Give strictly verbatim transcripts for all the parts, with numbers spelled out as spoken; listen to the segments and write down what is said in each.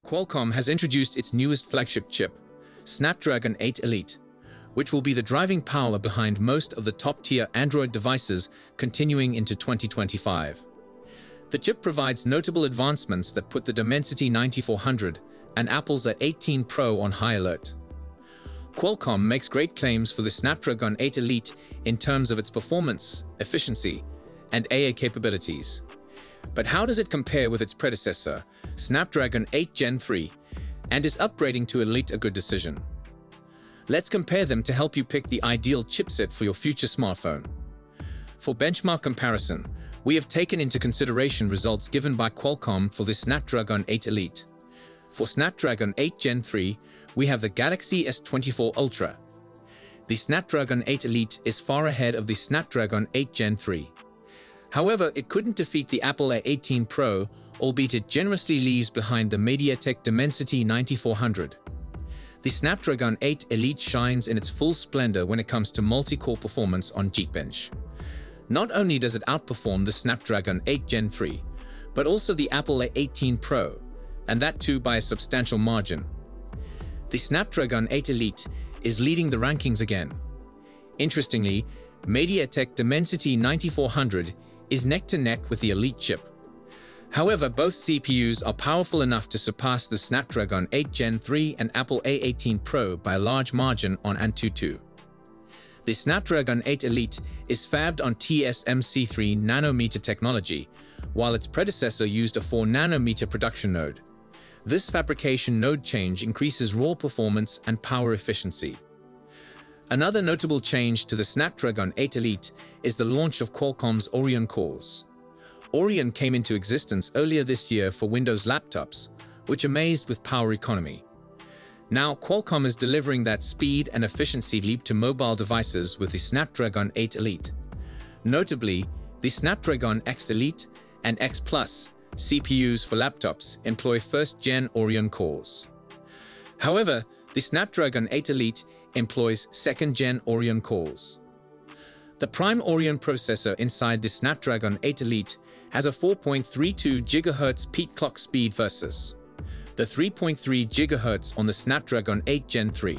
Qualcomm has introduced its newest flagship chip, Snapdragon eight Elite, which will be the driving power behind most of the top-tier Android devices continuing into twenty twenty-five. The chip provides notable advancements that put the Dimensity ninety-four hundred and Apple's Z eighteen Pro on high alert. Qualcomm makes great claims for the Snapdragon eight Elite in terms of its performance, efficiency, and A I capabilities. But how does it compare with its predecessor, Snapdragon eight Gen three, and is upgrading to Elite a good decision? Let's compare them to help you pick the ideal chipset for your future smartphone. For benchmark comparison, we have taken into consideration results given by Qualcomm for the Snapdragon eight Elite. For Snapdragon eight Gen three, we have the Galaxy S twenty-four Ultra. The Snapdragon eight Elite is far ahead of the Snapdragon eight Gen three. However, it couldn't defeat the Apple A eighteen Pro, albeit it generously leaves behind the MediaTek Dimensity ninety-four hundred. The Snapdragon eight Elite shines in its full splendor when it comes to multi-core performance on Geekbench. Not only does it outperform the Snapdragon eight Gen three, but also the Apple A eighteen Pro, and that too by a substantial margin. The Snapdragon eight Elite is leading the rankings again. Interestingly, MediaTek Dimensity ninety-four hundred is neck to neck with the Elite chip. However, both C P Us are powerful enough to surpass the Snapdragon eight Gen three and Apple A eighteen Pro by a large margin on Antutu. The Snapdragon eight Elite is fabbed on T S M C three nanometer technology, while its predecessor used a four nanometer production node. This fabrication node change increases raw performance and power efficiency. Another notable change to the Snapdragon eight Elite is the launch of Qualcomm's Oryon cores. Oryon came into existence earlier this year for Windows laptops, which amazed with power economy. Now, Qualcomm is delivering that speed and efficiency leap to mobile devices with the Snapdragon eight Elite. Notably, the Snapdragon X Elite and X Plus C P Us for laptops employ first-gen Oryon cores. However, the Snapdragon eight Elite employs second-gen Oryon cores. The Prime Oryon processor inside the Snapdragon eight Elite has a four point three two gigahertz peak clock speed versus the three point three gigahertz on the Snapdragon eight Gen three.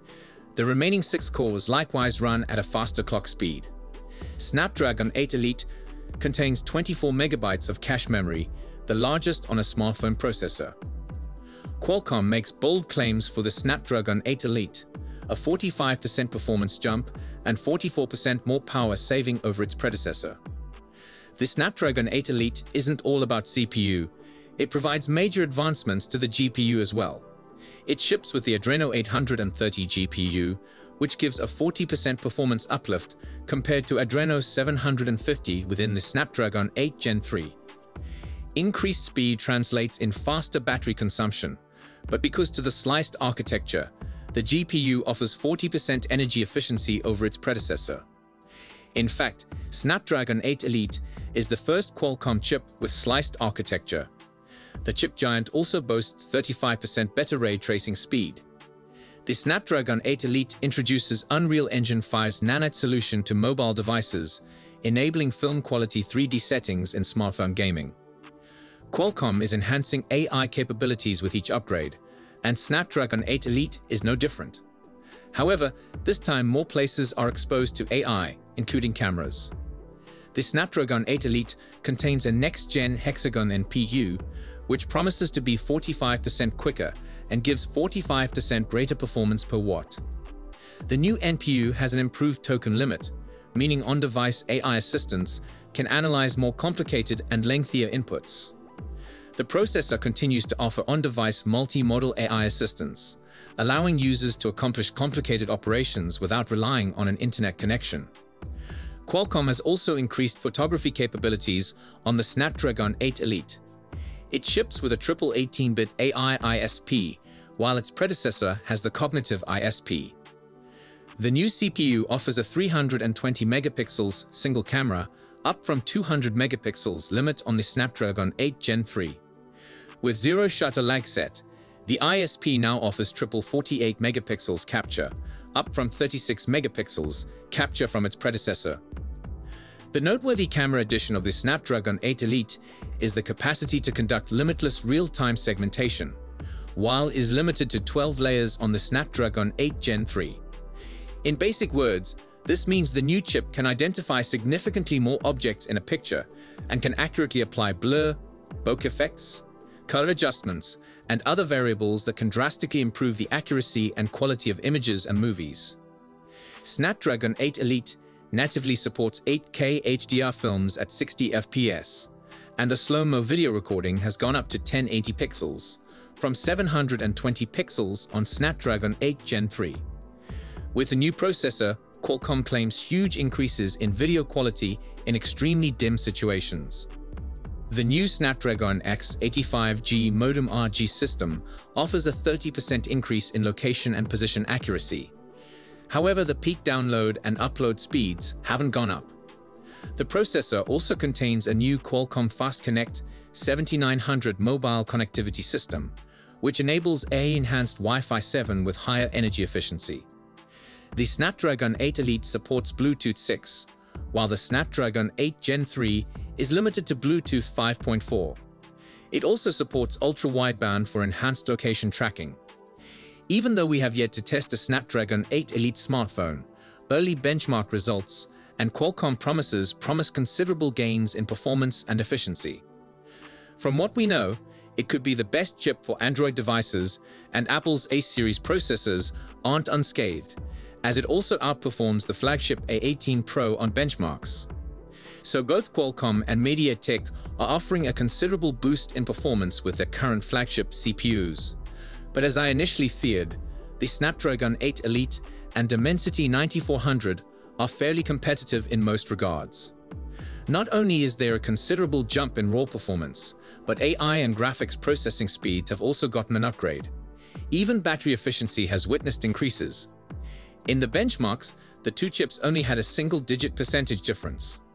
The remaining six cores likewise run at a faster clock speed. Snapdragon eight Elite contains twenty-four megabytes of cache memory, the largest on a smartphone processor. Qualcomm makes bold claims for the Snapdragon eight Elite, a forty-five percent performance jump and forty-four percent more power saving over its predecessor. The Snapdragon eight Elite isn't all about C P U, it provides major advancements to the G P U as well. It ships with the Adreno eight thirty G P U, which gives a forty percent performance uplift compared to Adreno seven fifty within the Snapdragon eight Gen three. Increased speed translates in faster battery consumption, but because to the sliced architecture, the G P U offers forty percent energy efficiency over its predecessor. In fact, Snapdragon eight Elite is the first Qualcomm chip with sliced architecture. The chip giant also boasts thirty-five percent better ray tracing speed. The Snapdragon eight Elite introduces Unreal Engine five's Nanite solution to mobile devices, enabling film quality three D settings in smartphone gaming. Qualcomm is enhancing A I capabilities with each upgrade, and Snapdragon eight Elite is no different. However, this time more places are exposed to A I, including cameras. The Snapdragon eight Elite contains a next-gen Hexagon N P U, which promises to be forty-five percent quicker and gives forty-five percent greater performance per watt. The new N P U has an improved token limit, meaning on-device A I assistants can analyze more complicated and lengthier inputs. The processor continues to offer on-device multi-modal A I assistance, allowing users to accomplish complicated operations without relying on an internet connection. Qualcomm has also increased photography capabilities on the Snapdragon eight Elite. It ships with a triple eighteen bit A I I S P, while its predecessor has the Cognitive I S P. The new C P U offers a three hundred twenty megapixels single camera, up from two hundred megapixels limit on the Snapdragon eight Gen three. With zero shutter lag set, the I S P now offers triple forty-eight megapixels capture, up from thirty-six megapixels capture from its predecessor. The noteworthy camera addition of the Snapdragon eight Elite is the capacity to conduct limitless real-time segmentation, while is limited to twelve layers on the Snapdragon eight Gen three. In basic words, this means the new chip can identify significantly more objects in a picture and can accurately apply blur, bokeh effects, color adjustments, and other variables that can drastically improve the accuracy and quality of images and movies. Snapdragon eight Elite natively supports eight K H D R films at sixty F P S, and the slow-mo video recording has gone up to ten eighty pixels, from seven hundred twenty pixels on Snapdragon eight Gen three. With the new processor, Qualcomm claims huge increases in video quality in extremely dim situations. The new Snapdragon X eighty-five G Modem R G system offers a thirty percent increase in location and position accuracy. However, the peak download and upload speeds haven't gone up. The processor also contains a new Qualcomm Fast Connect seventy-nine hundred mobile connectivity system, which enables A I-enhanced Wi-Fi seven with higher energy efficiency. The Snapdragon eight Elite supports Bluetooth six, while the Snapdragon eight Gen three is limited to Bluetooth five point four. It also supports ultra-wideband for enhanced location tracking. Even though we have yet to test a Snapdragon eight Elite smartphone, early benchmark results and Qualcomm promises promise considerable gains in performance and efficiency. From what we know, it could be the best chip for Android devices, and Apple's A series processors aren't unscathed, as it also outperforms the flagship A eighteen Pro on benchmarks. So both Qualcomm and MediaTek are offering a considerable boost in performance with their current flagship C P Us. But as I initially feared, the Snapdragon eight Elite and Dimensity ninety-four hundred are fairly competitive in most regards. Not only is there a considerable jump in raw performance, but A I and graphics processing speeds have also gotten an upgrade. Even battery efficiency has witnessed increases. In the benchmarks, the two chips only had a single-digit percentage difference.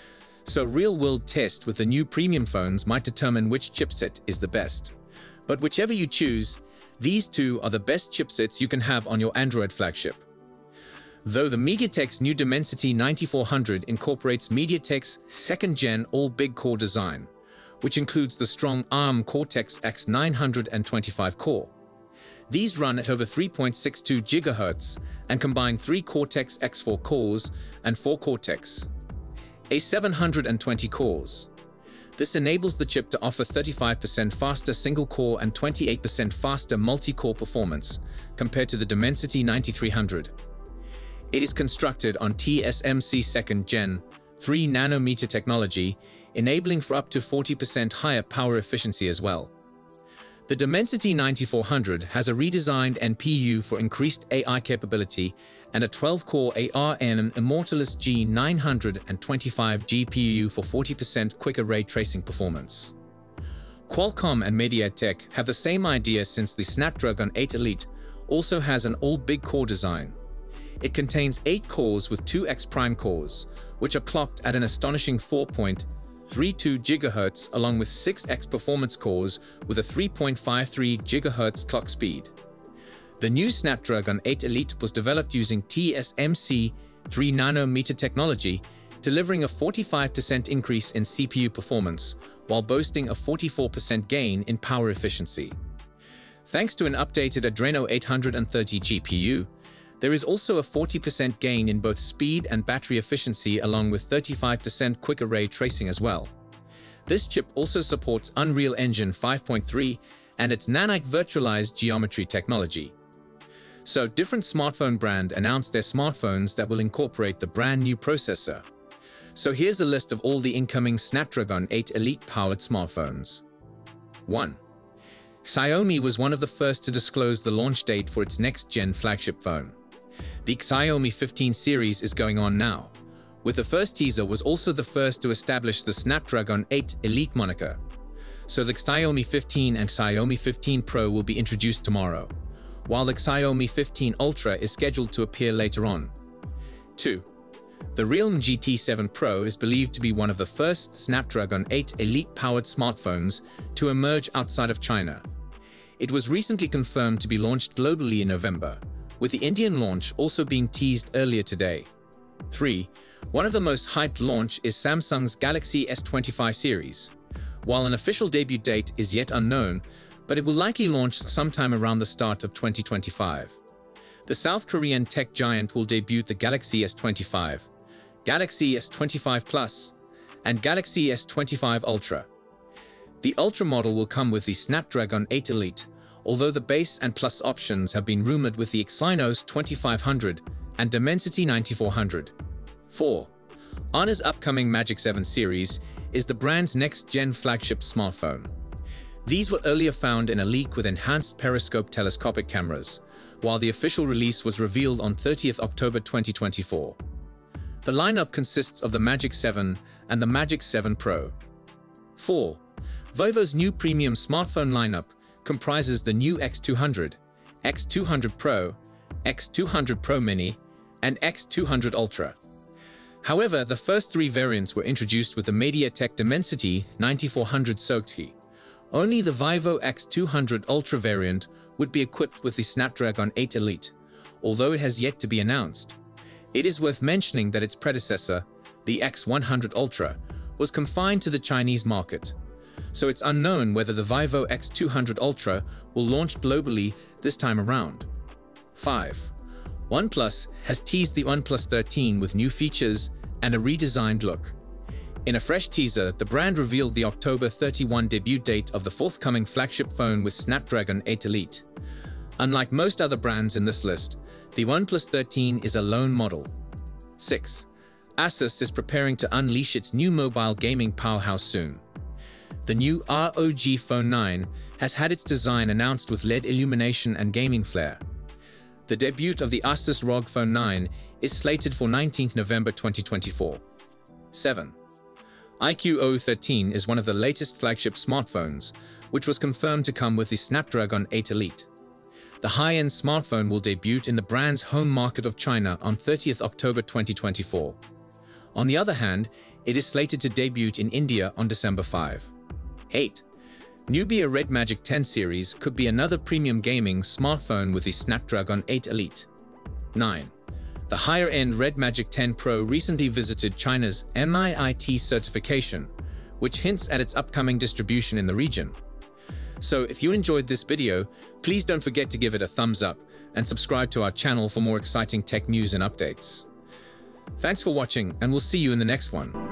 So real-world tests with the new premium phones might determine which chipset is the best. But whichever you choose, these two are the best chipsets you can have on your Android flagship. Though the MediaTek's new Dimensity ninety-four hundred incorporates MediaTek's second-gen all-big core design, which includes the strong ARM Cortex X nine twenty-five core. These run at over three point six two gigahertz and combine three Cortex X four cores and four Cortex A seven hundred twenty cores. This enables the chip to offer thirty-five percent faster single-core and twenty-eight percent faster multi-core performance compared to the Dimensity ninety-three hundred. It is constructed on T S M C second gen three nanometer technology, enabling for up to forty percent higher power efficiency as well. The Dimensity ninety-four hundred has a redesigned N P U for increased A I capability and a twelve core A R M Immortalis G nine twenty-five G P U for forty percent quicker ray tracing performance. Qualcomm and MediaTek have the same idea, since the Snapdragon eight Elite also has an all-big core design. It contains eight cores with two X prime cores, which are clocked at an astonishing four point three two gigahertz, along with six X performance cores with a three point five three gigahertz clock speed. The new Snapdragon eight Elite was developed using T S M C three nanometer technology, delivering a forty-five percent increase in C P U performance while boasting a forty-four percent gain in power efficiency. Thanks to an updated Adreno eight thirty G P U, there is also a forty percent gain in both speed and battery efficiency, along with thirty-five percent quicker ray tracing as well. This chip also supports Unreal Engine five point three and its Naniq virtualized geometry technology. So different smartphone brands announced their smartphones that will incorporate the brand new processor. So here's a list of all the incoming Snapdragon eight Elite powered smartphones. one. Xiaomi was one of the first to disclose the launch date for its next-gen flagship phone. The Xiaomi fifteen series is going on now, with the first teaser was also the first to establish the Snapdragon eight Elite moniker. So the Xiaomi fifteen and Xiaomi fifteen Pro will be introduced tomorrow, while the Xiaomi fifteen Ultra is scheduled to appear later on. two. The Realme G T seven Pro is believed to be one of the first Snapdragon eight Elite-powered smartphones to emerge outside of China. It was recently confirmed to be launched globally in November, with the Indian launch also being teased earlier today. three. One of the most hyped launch is Samsung's Galaxy S twenty-five series. While an official debut date is yet unknown, but it will likely launch sometime around the start of twenty twenty-five. The South Korean tech giant will debut the Galaxy S twenty-five, Galaxy S twenty-five Plus, and Galaxy S twenty-five Ultra. The Ultra model will come with the Snapdragon eight Elite, although the base and Plus options have been rumored with the Exynos twenty-five hundred and Dimensity ninety-four hundred. four. Honor's upcoming Magic seven series is the brand's next-gen flagship smartphone. These were earlier found in a leak with enhanced periscope telescopic cameras, while the official release was revealed on thirtieth October twenty twenty-four. The lineup consists of the Magic seven and the Magic seven Pro. four. Vivo's new premium smartphone lineup comprises the new X two hundred, X two hundred Pro, X two hundred Pro Mini, and X two hundred Ultra. However, the first three variants were introduced with the MediaTek Dimensity ninety-four hundred S O C. Only the Vivo X two hundred Ultra variant would be equipped with the Snapdragon eight Elite, although it has yet to be announced. It is worth mentioning that its predecessor, the X one hundred Ultra, was confined to the Chinese market, so it's unknown whether the Vivo X two hundred Ultra will launch globally this time around. five. OnePlus has teased the OnePlus thirteen with new features and a redesigned look. In a fresh teaser, the brand revealed the October thirty-first debut date of the forthcoming flagship phone with Snapdragon eight Elite. Unlike most other brands in this list, the OnePlus thirteen is a lone model. six. Asus is preparing to unleash its new mobile gaming powerhouse soon. The new R O G Phone nine has had its design announced with L E D illumination and gaming flair. The debut of the Asus R O G Phone nine is slated for nineteenth November twenty twenty-four. seven. I Q O thirteen is one of the latest flagship smartphones, which was confirmed to come with the Snapdragon eight Elite. The high-end smartphone will debut in the brand's home market of China on thirtieth October twenty twenty-four. On the other hand, it is slated to debut in India on December fifth. eight. Nubia Red Magic ten series could be another premium gaming smartphone with the Snapdragon eight Elite. nine. The higher-end Red Magic ten Pro recently visited China's M I I T certification, which hints at its upcoming distribution in the region. So if you enjoyed this video, please don't forget to give it a thumbs up and subscribe to our channel for more exciting tech news and updates. Thanks for watching, and we'll see you in the next one.